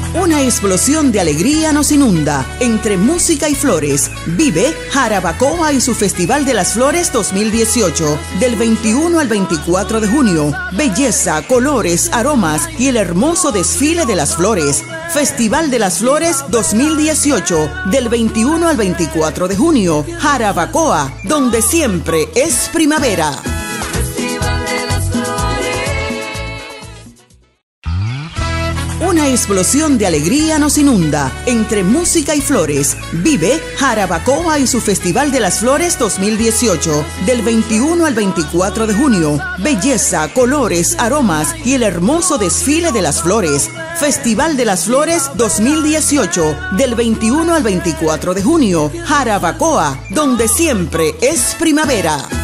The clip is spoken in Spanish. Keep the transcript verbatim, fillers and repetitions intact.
Una explosión de alegría nos inunda. Entre música y flores, vive Jarabacoa y su Festival de las Flores dos mil dieciocho. Del veintiuno al veinticuatro de junio. Belleza, colores, aromas y el hermoso desfile de las flores. Festival de las Flores dos mil dieciocho. Del veintiuno al veinticuatro de junio. Jarabacoa, donde siempre es primavera. Una explosión de alegría nos inunda. Entre música y flores, vive Jarabacoa y su Festival de las Flores dos mil dieciocho. Del veintiuno al veinticuatro de junio. Belleza, colores, aromas y el hermoso desfile de las flores. Festival de las Flores dos mil dieciocho. Del veintiuno al veinticuatro de junio. Jarabacoa, donde siempre es primavera.